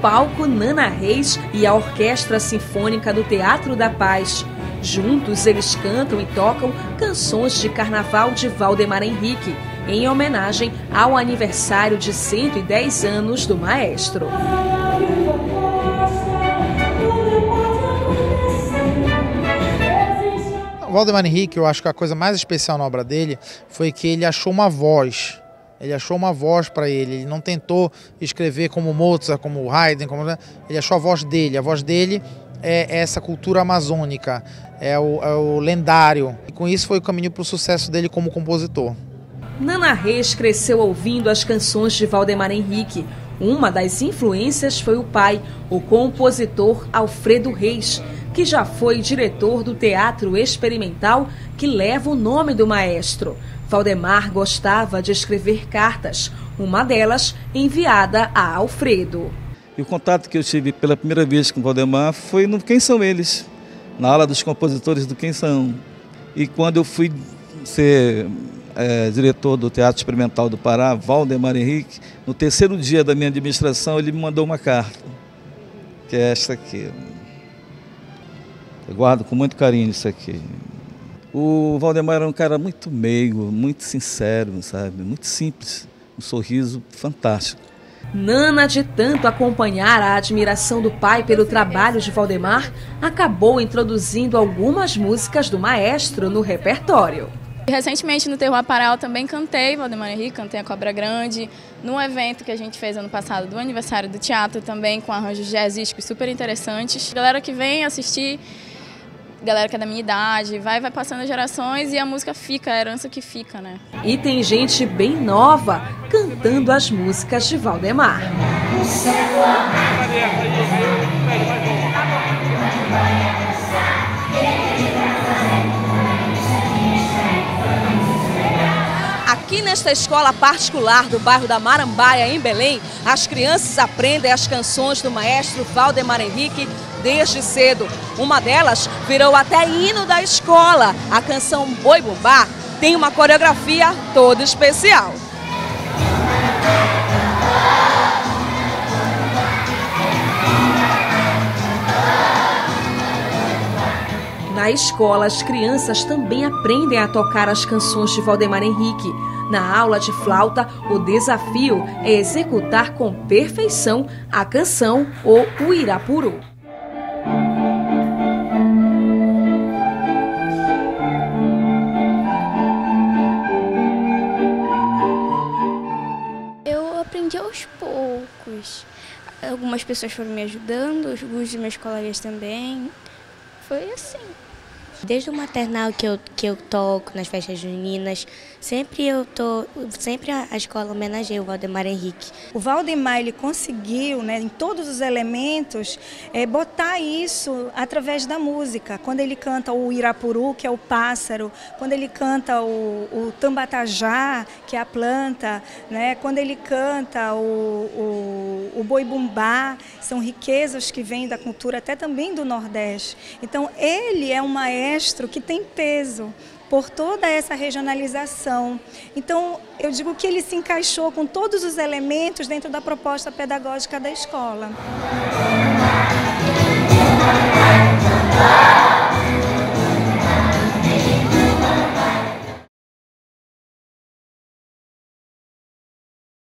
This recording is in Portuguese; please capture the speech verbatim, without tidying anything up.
palco Nana Reis e a Orquestra Sinfônica do Teatro da Paz. Juntos eles cantam e tocam canções de carnaval de Valdemar Henrique, em homenagem ao aniversário de cento e dez anos do maestro. O Valdemar Henrique, eu acho que a coisa mais especial na obra dele foi que ele achou uma voz. Ele achou uma voz para ele. Ele não tentou escrever como Mozart, como Haydn, como... ele achou a voz dele. A voz dele é essa cultura amazônica, é o, é o lendário. E com isso foi o caminho para o sucesso dele como compositor. Nana Reis cresceu ouvindo as canções de Valdemar Henrique. Uma das influências foi o pai, o compositor Alfredo Reis, que já foi diretor do Teatro Experimental que leva o nome do maestro. Valdemar gostava de escrever cartas, uma delas enviada a Alfredo. E o contato que eu tive pela primeira vez com o Valdemar foi no Quem São Eles, na aula dos compositores do Quem São. E quando eu fui ser é, diretor do Teatro Experimental do Pará, Valdemar Henrique, no terceiro dia da minha administração, ele me mandou uma carta, que é esta aqui. Eu guardo com muito carinho isso aqui. O Valdemar era um cara muito meigo, muito sincero, sabe? Muito simples, um sorriso fantástico. Nana, de tanto acompanhar a admiração do pai pelo trabalho de Valdemar, acabou introduzindo algumas músicas do maestro no repertório. Recentemente no Terroir Pará eu também cantei Valdemar Henrique, cantei a Cobra Grande, num evento que a gente fez ano passado do aniversário do teatro também, com arranjos jazzísticos super interessantes. Galera que vem assistir, galera que é da minha idade, vai, vai passando as gerações e a música fica, a herança que fica, né? E tem gente bem nova cantando as músicas de Valdemar. Aqui nesta escola particular do bairro da Marambaia, em Belém, as crianças aprendem as canções do maestro Valdemar Henrique desde cedo. Uma delas virou até hino da escola. A canção Boi Bumbá tem uma coreografia toda especial. Na escola, as crianças também aprendem a tocar as canções de Valdemar Henrique. Na aula de flauta, o desafio é executar com perfeição a canção O Uirapuru. Eu aprendi aos poucos. Algumas pessoas foram me ajudando, alguns dos meus colegas também. Foi assim. Desde o maternal que eu, que eu toco nas festas juninas, sempre eu tô, sempre a, a escola homenageia o Valdemar Henrique. O Valdemar, ele conseguiu, né, em todos os elementos, é, botar isso através da música. Quando ele canta o Irapuru, que é o pássaro, quando ele canta o, o Tambatajá, que é a planta, né, quando ele canta o, o, o Boi Bumbá, são riquezas que vêm da cultura até também do Nordeste. Então, ele é um maestro que tem peso por toda essa regionalização. Então, eu digo que ele se encaixou com todos os elementos dentro da proposta pedagógica da escola.